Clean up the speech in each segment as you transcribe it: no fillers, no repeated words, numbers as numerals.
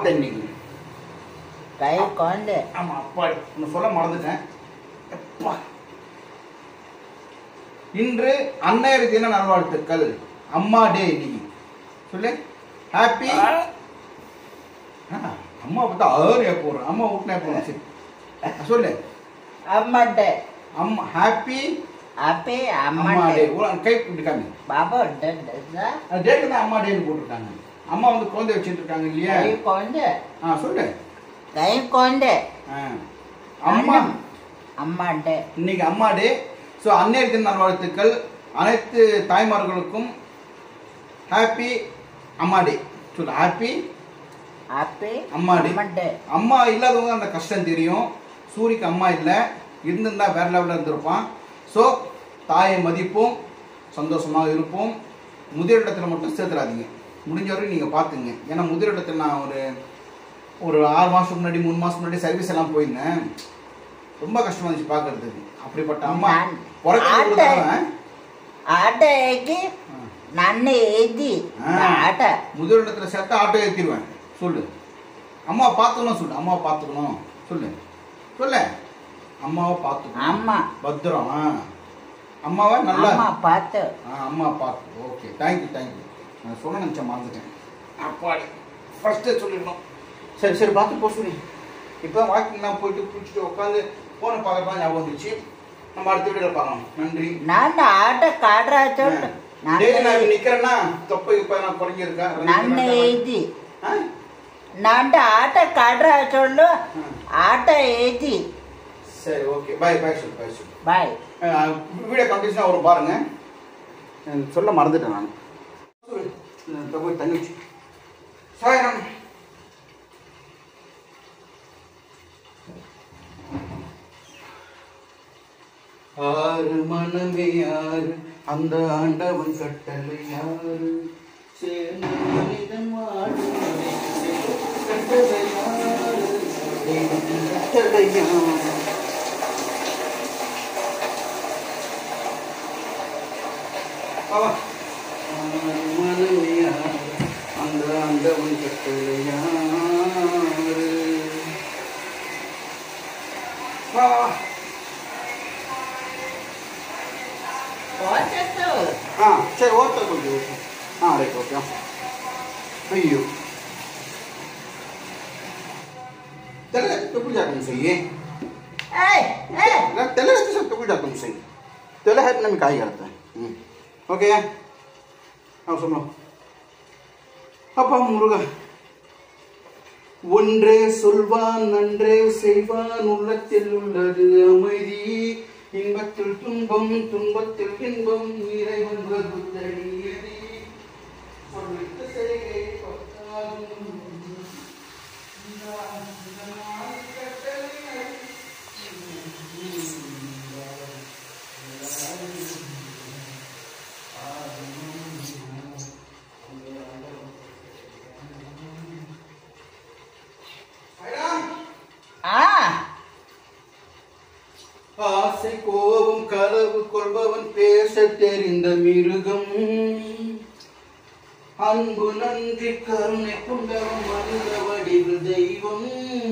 சாப்பிட்டேன் இன்னைக்கு. கை குழந்தை. ஆமா அப்பாடி ஒன்று சொல்ல மறந்துட்டேன். அப்பா. இன்று அன்னையர் தின நல்வாழ்த்துக்கள். அம்மா டே இன்னைக்கு. சொல்லு. ஹாப்பி. அம்மா பார்த்தா ஆறு போடுறேன். அம்மா விட்டுனே போடுறேன். சரி சொல்லு. அம்மா டே. அம்மா ஹாப்பி. ஹாப்பி அம்மா டே. கை கொடுக்காம பாபா டேட் டேட்டு தான் அம்மா டேன்னு போட்டிருக்காங்க. அம்மா வந்து குழந்தை வச்சுட்டு இருக்காங்க இல்லையா? கை குழந்தை. சொல்லு. கை குழந்தை. அம்மா அம்மா டே இன்னைக்கு அம்மா டே. ஸோ அன்னையர் தின நல்வாழ்த்துக்கள் அனைத்து தாய்மார்களுக்கும். ஹாப்பி அம்மா டே. சொல்லு. ஹாப்பி ஹாப்பி அம்மா டே. அம்மா இல்லாதவங்க அந்த கஷ்டம் தெரியும். சூரிக்கு அம்மா இல்லை, இருந்திருந்தா வேற லெவலில் இருந்திருப்பான். ஸோ தாயை மதிப்போம், சந்தோஷமாக இருப்போம். முதலிடத்தில் மட்டும் சேர்த்துறாதீங்க. முடிஞ்ச வரைக்கும் நீங்கள் பார்த்துங்க. ஏன்னா முதலிடத்தில் நான் ஒரு 6 மாதத்துக்கு முன்னாடி 3 மாதத்துக்கு முன்னாடி சர்வீஸ் எல்லாம் போயிருந்தேன். ரொம்ப கஷ்டமா இருந்துச்சு பார்க்கறதுக்கு. அப்படிப்பட்ட அம்மா ஆட்டோக்கு நான் ஏதி ஆட்டோ முதலிடத்துல சேர்த்து ஆட்டோ ஏற்றிடுவேன். சொல்லு. அம்மாவை பார்த்துக்கணும். சொல்லு. அம்மாவை பார்த்துக்கணும். சொல்லு. சொல்லு. அம்மாவை பார்த்துக்கணும். அம்மா பத்திரம். அம்மாவை நல்லா பார்த்து. அம்மா பார்த்து. Okay, thank you thank you. நான் சொல்ல நினச்சேன், மறந்துட்டேன். அப்பாடி ஃபர்ஸ்டே சொல்லிடணும். சரி சரி பார்த்து போ சொல்லி. இப்போ வாக்கிங்லாம் போயிட்டு குளிச்சுட்டு உட்காந்து போனை பார்க்கலாம் ஞாபகம் வந்துச்சு. நம்ம அடுத்த வீடியோவில் பார்க்கலாம். நன்றி. நான் ஆட்டோ காடுறா சொல்லு. நான் நிற்கிறேன்னா தொப்பை இப்போ நான் குறைஞ்சிருக்கேன். நான் ஏதி நான் ஆட்டோ காடுறா சொல்லு. ஆட்டோ ஏதி. சரி ஓகே, பாய் பாய் சொல்லு. பாய் சொல்லு. பாய். வீடியோ கண்டிஷனாக வரும் பாருங்க. சொல்ல மறந்துட்டேன் நான். போய் தண்ணி வச்சு சாயரம். ஆறு மனமே யாரு, அந்த ஆண்டவன் கட்டளை யாரு, சேர்ந்த மனிதன் வாழும் கட்டளை யாரு, கட்டளை யாரு. மனமே யாரு, அந்த ஆண்டவன் கட்டளை யாரு. சரி ஓட்ட கொஞ்சம். Right okay. ஐயோ तेरे टुकड़ जाकर मुझसे ये तेरे से सब टुकड़ जाकर मुझसे तेरे हेड में काय करता है. ओके अब सुनो. அப்பா முருகா, ஒன்றே சொல்வான் நன்றே செய்வான், உள்ளத்தில் உள்ளது அமைதி, இன்பத்தில் துன்பம் துன்பத்தில் இன்பம், இறைவன் வகுத்தடியதி சொல்லிட்டு செய்கை பத்தாகும். ஆசை கோபம் களவு கொள்பவன் பேச தெரிந்த மிருகம், அன்பு நன்றி கருணை கொண்டவன் மனித வடிவு தெய்வம்.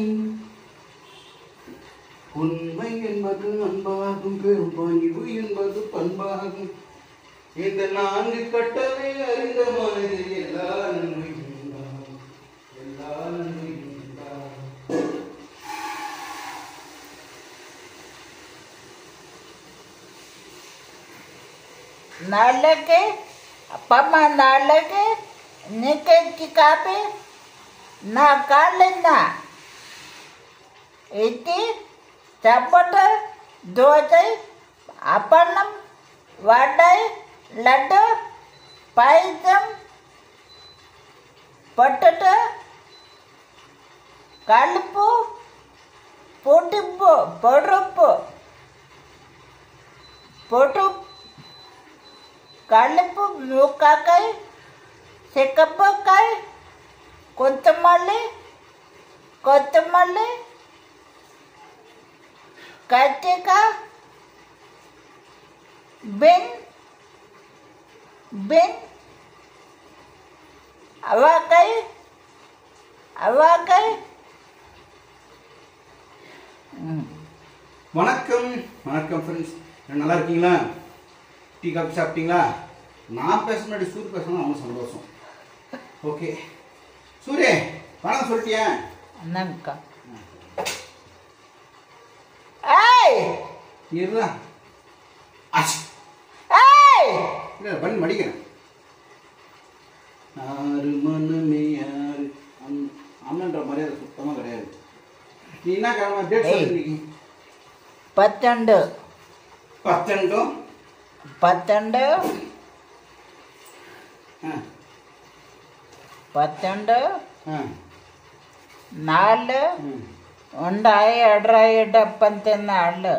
உண்மை என்பது அன்பாகும், பெரும் பணிவு என்பது பண்பாகும், இந்த 4 கட்டளை அறிந்த மனதில் எல்லா நன்மையும் உண்டாகும், எல்லா நன்மையும் உண்டாகும். நாளைக்கு அப்பம்மா நாளைக்கு నీకెంచి కాపీ నా కాళ్ళన్నా ఇది చప్పట దోశ అప్పన్నం వడై లడ్డు పాయసం పొట్టట కలుపు పొట్టిప్పు పొడుపు పొట్టు కలుపు ముక్కాకాయ చెక్కపకాయ కొత్తమల్లి కత్తిక బిన్ ఆవకాయ அவ்வாக்காய். வணக்கம் வணக்கம் ஃப்ரெண்ட்ஸ், நல்லா இருக்கீங்களா? டீ காஃபி சாப்பிட்டீங்களா? நான் பேச முன்னாடி சூரிய பேசணும், அவங்க சந்தோஷம். ஓகே சூரிய வணக்கம் சொல்லிட்டியா? வணக்கம். ஏய் இருடா. ஆச்சு. ஏய் இல்லை பண்ணி மடிக்கிறேன். ஆறு மனமே யாரு அண்ணன்ற மரியாதை சுத்தமாக கிடையாது. நீ என்ன கிழமை டேட் சொல்லிருக்கீங்க? 12 12 12 12 4 1974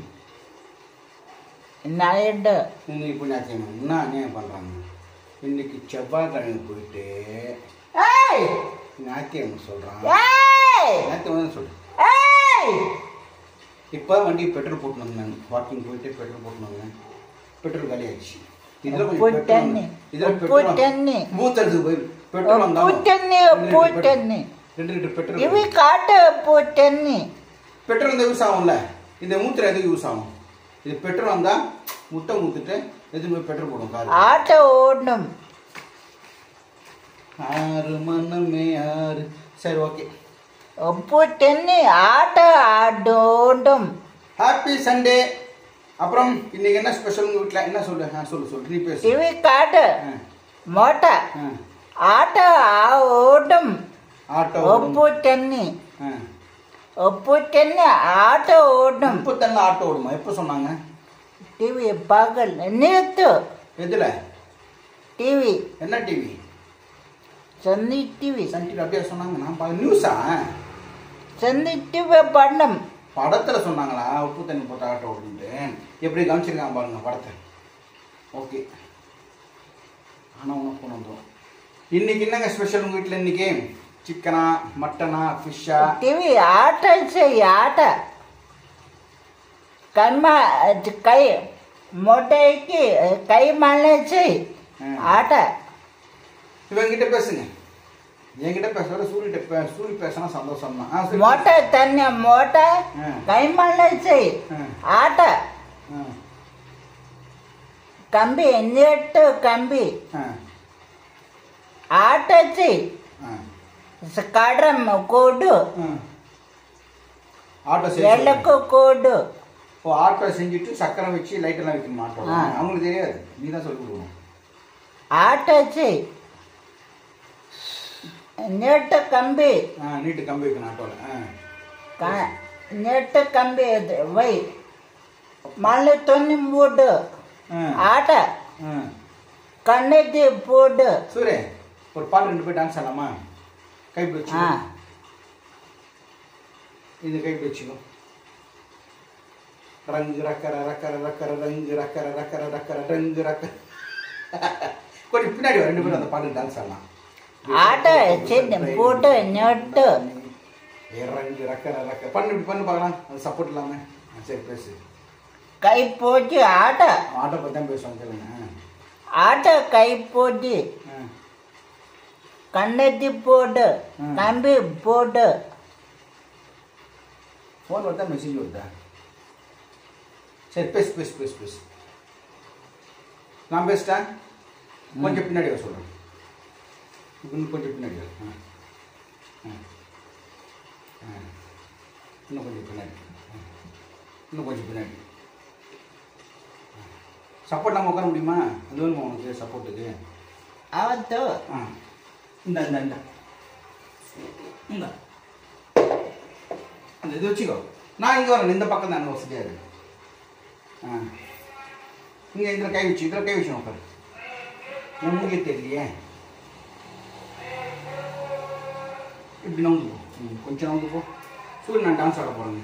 நைட்டு. இன்னைக்கு புண்ணியாச்சியம்மா என்ன அநியாயம் பண்ணுறாங்க. இன்னைக்கு செவ்வாய்க்கிழமை போயிட்டு ஏய் ஞாயிற்றுக்கிழமை சொல்கிறான். ஏய் ஞாயிற்றுக்கிழமை சொல்கிறேன். ஏய் இப்போ வண்டி பெட்ரோல் போட்டு வந்தேன். வாக்கிங் போயிட்டு பெட்ரோல் போட்டு வந்தேன். பெட்ரோல் காலி ஆயிடுச்சு. இதில் கொஞ்சம் மூத்தடுத்து போய் பெட்ரோல் வந்தாலும் 2 லிட்டர் பெட்ரோல். ఇవి కాట పోటన్ని பெட்ரோல் வந்து யூஸ் ஆகும்ல. இந்த மூத்திரம் எதுக்கு யூஸ் ஆகும்? இது பெட்ரோல் வந்தால் முட்டை ஊற்றிட்டு எதுக்கு போய் பெட்ரோல் போடும் கார். ఆట ఓడడం ஆறு மனமே ஆறு. சரி ஓகே. పోటన్ని ఆట ఆడడం. Happy Sunday. அப்புறம் இன்னைக்கு என்ன ஸ்பெஷல் உங்கள் வீட்டில்? என்ன சொல்லு? சொல்லு நீ பேசு. ఇవి కాట మోట ఆట ఓడడం. ஆட்டோ ఒప్పుటన్ని ఆట ఓడడం. இப்போ தானே ஆட்டோ ஓடுமா? எப்போ சொன்னாங்க? టీవీ పగల్ నేతు எதில்? టీవీ என்ன டிவி? சந்தி டிவி. சன் டிவி அப்படியே சொன்னாங்க. நான் பார்க்க நியூஸா? சந்தி டிவி படம் படத்தில் சொன்னாங்களா உப்பு தண்ணி போட்டு ஆட்டோ ஓடுன்ட்டு? எப்படி கவனிச்சிருக்காங்க பாருங்க படத்தை. ஓகே. ஆனால் உனக்கு கொண்டு வந்துடும். இன்னைக்கு என்னங்க ஸ்பெஷல் உங்கள் வீட்டில்? இன்னைக்கு சிக்கனா மட்டனா ஃபிஷ்ஷா? టీవీ ఆట చెయ్యి ఆట కర్మ కై మొట్టకి కై మళ్ళీ చెయ్యి ఆట. இவங்கிட்ட பேசுங்க. என்கிட்ட பேசுற சூரி பேசினா சந்தோஷம் தான். మోట తన్య మోట కై మళ్ళీ చెయ్యి ఆట. కంబి నెట్టు కంబి ఆట చెయ్యి. కడ్రం కోడు ஆட்டோ ఎళ్ళకు కోడు. ஓ ஆட்டோ செஞ்சுட்டு சக்கரை வச்சு லைட்டெல்லாம் வைக்கணும் ஆட்டோ. அவங்களுக்கு தெரியாது, நீ தான் சொல்லி கொடுக்கணும். ఆట చెయ్యి నెట్ కంబి. நீட்டு கம்பி வைக்கணும் ஆட்டோவில். నెట్ కంబి వై మళ్ళీ తొన్ని మూడు ఆట కన్నెది పోడు. சூரே ஒரு பாட்டு 2 பேர் டான்ஸ் ஆடலாமா? கைப்பிடி வச்சு இது கைப்பிடி வச்சுக்கோ. ரங்கு ரக்கர ரக்கர ரக்கர ரங்கு ரக்கர ரக்கர ரக்கர ரங்கு ரக்கர. கொஞ்சம் பின்னாடி 2 பேரும் அந்த பாட்டு டான்ஸ் ஆடலாம். ఆట చిన్న పోటు నెట్ ரங்கு ரக்கர ரக்கர பண்ணு இப்படி பண்ணு பார்க்கலாம். அது சப்போர்ட் இல்லாமல். சரி பேசு. కై పోటీ ఆట ஆட்டோ பற்றி தான் பேசுவாங்க கேளுங்க. ఆట కై పోటీ கண்ணெத்தி போடு கம்பி போடு. ஃபோன் வருதா மெசேஜ் வருதா? சரி பேசு பேசு பேசு பேசு. நான் பேசிட்டேன். கொஞ்சம் பின்னாடி வர சொல்கிறேன். இன்னும் கொஞ்சம் பின்னாடி வர. இன்னும் கொஞ்சம் பின்னாடி. இன்னும் கொஞ்சம் பின்னாடி. சப்போர்ட் நம்ம உட்கார முடியுமா? அது வேணுமா உனக்கு சப்போர்ட்டுக்கு? அவத்து இந்த இந்த இந்த இந்த இந்த இது வச்சுக்கோ. நான் இங்கே வரேன். இந்த பக்கம் தான் வசதியாக இருக்கு. இங்கே இதில் கை வச்சு உட்காரு. உங்களுக்கே தெரியலையே. இப்படி நவுந்து போ. கொஞ்சம் நவுந்து போ. சூரிய நான் டான்ஸ் ஆட போகிறேங்க.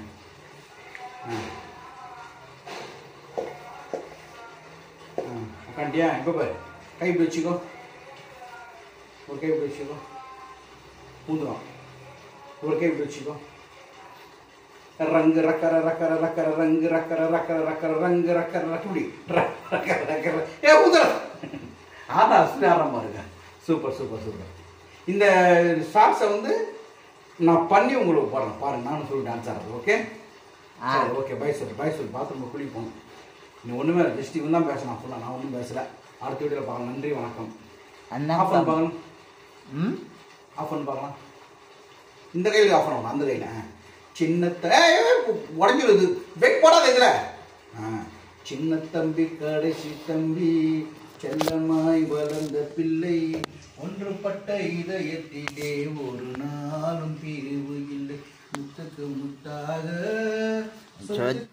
உட்காண்டியா? இப்போ பாரு. கை இப்படி வச்சுக்கோ. ஒரு கை இப்படி வச்சுக்கோ. ஊதுறோம். ஒரு கை இப்படி வச்சுக்கோ. ரங்கு ரக்கர ரக்கர ரக்கர ரங்கு ரக்கர ரக்கர ரக்கர ரங்கு ரக்கர ரக்குடி ரக்கர ரக்கர. ஊதுற ஆடா சுற்றி ஆடுற பாருங்க. Super super super. இந்த ஷார்ட்ஸை வந்து நான் பண்ணி உங்களுக்கு போடுறேன் பாருங்க. நானும் சொல்லி டான்ஸ் ஆடுறது. ஓகே ஆ. சரி ஓகே. பை சொல்லு பாத்ரூம் குளிக்க போகணும். நீ ஒன்றுமே இல்லை, ஜஸ்ட் இவன் தான் பேசணும் ஃபுல்லாக. நான் ஒன்றும் பேசலை. அடுத்த வீடியோவில் பார்க்கலாம். நன்றி வணக்கம். ஆஃப் பண்ணி பார்க்கலாம். ஆஃப் பண்ணி பார்க்கலாம். இந்த கையில் ஆஃப் பண்ணணும், அந்த கையில். சின்னத்தை உடஞ்சிருது. வெயிட் போடாத இதில். சின்ன தம்பி கடைசி தம்பி செல்லமாய் வளர்ந்த பிள்ளை ஒன்றுபட்ட இதயத்திலே ஒரு நாளும் பிரிவு இல்லை. முத்துக்கு முத்தாக